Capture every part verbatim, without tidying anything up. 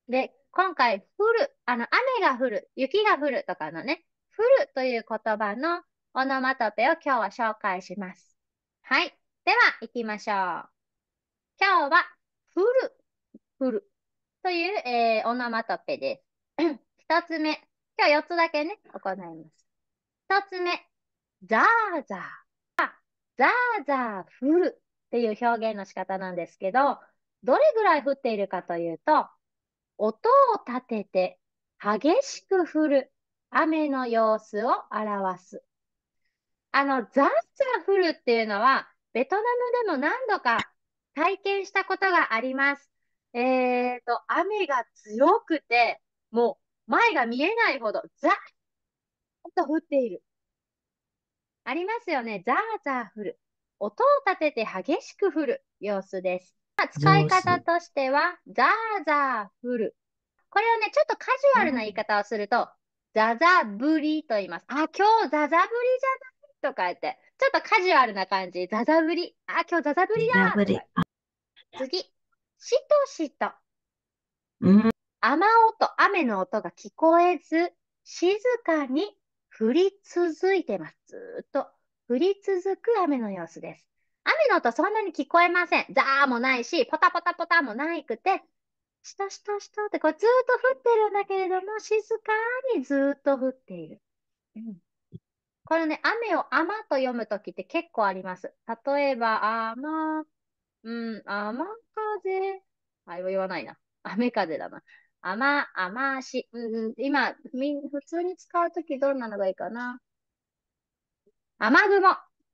で、今回、降る、あの、雨が降る、雪が降るとかのね、降るという言葉のオノマトペを今日は紹介します。はい。では、行きましょう。今日は、降る、降るという、えーオノマトペです。一つ目。今日四つだけね、行います。一つ目。ザーザー。ザーザー降るっていう表現の仕方なんですけど、どれぐらい降っているかというと、音を立てて激しく降る雨の様子を表す。あの、ザーザー降るっていうのは、ベトナムでも何度か体験したことがあります。えーと、雨が強くて、もう前が見えないほどザーッと降っている。ありますよね。ザーザー降る。音を立てて激しく降る様子です。まあ使い上手。 方としては、ザーザー降る。これをね、ちょっとカジュアルな言い方をすると、ザザ降りと言います。あ、今日ザザ降りじゃないとか言って、ちょっとカジュアルな感じ。ザザ降り。あ、今日ザザ降りだとか。 ダブリ。あ、 次。しとしと。 うん。 雨音、雨の音が聞こえず、静かに降り続いてます。ずーっと降り続く雨の様子です。雨の音そんなに聞こえません。ザーもないし、ポタポタポタもないくて、しとしとしとってこうずーっと降ってるんだけれども、静かにずーっと降っている。うん、これね、雨を雨と読むときって結構あります。例えば、雨、うん、雨風。あ、言わないな。雨風だな。雨、雨し、うん、うん今、みん、普通に使うときどんなのがいいかな。雨雲。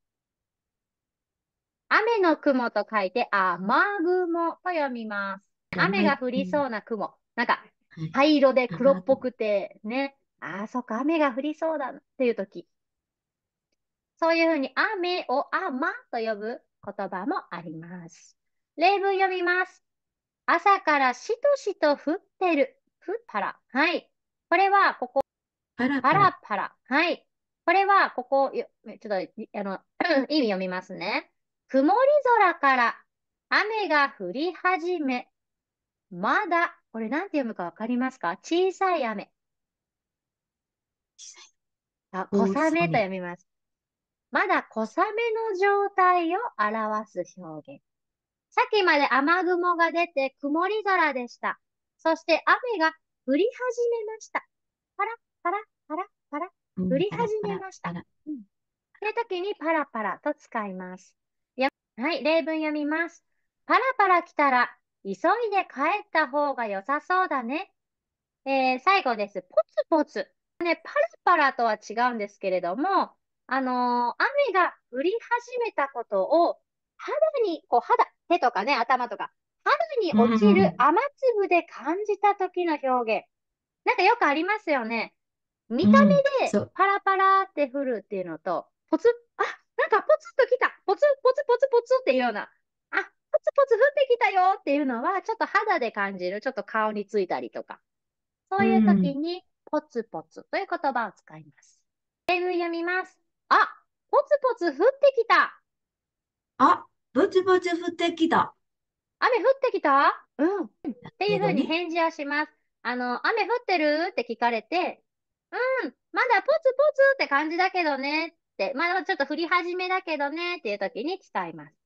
雨の雲と書いて、雨雲と読みます。雨がはい。 降りそうな雲。なんか、 はい。 灰色で黒っ雨雲。 ぽくて、ね。ああ、そっか、雨が降りそうだなっていうとき。そういうふうに雨を雨と呼ぶ言葉もあります。例文読みます。朝からしとしと降ってる。降ったら。はい。これは、ここ、パパラパラ。 ラパラ。はい。これは、ここ、よちょっと、あの、意味読みますね。曇り空から雨が降り始め、まだ、これなんて読むかわかりますか？小さい雨。あ、小小雨と雨。 読みます。まだ小雨の状態を表す表現。さっきまで雨雲が出て曇り空でした。そして雨が降り始めました。パラパラパラパラうん。 降り始パラパめました。 ラパラ。 うん。という時にパラパラと使います。やはい、例文読みます。パラパラ来たら急いで帰った方が良さそうだね。えー最後です。ポツポツ。ね、パラパラとは違うんですけれども、あのー雨が降り始めたことを、肌に、こう肌、手とかね、頭とか、肌にう落ちるん。 雨粒で感じた時の表現。なんかよくありますよね。見たうん。 目でそう。 パラパラって降るっていうのと、ポツッ、あ、なんかポツッと来た。ポツポツポツポツっていうような、あ、ポツポツ降ってきたよっていうのは、ちょっと肌で感じる。ちょっと顔についたりとか。そうういう時ん。 に、ポツポツという言葉を使います。例文読みます。あ、ポツポツ降ってきた。 あ、ぼちぼち降ってきた。 雨降ってきたうん。っていうふうにけどね。 返事をします。あの、雨降ってるって聞かれて、うん、まだポツポツって感じだけどねって、まだちょっと降り始めだけどねっていう時に使います。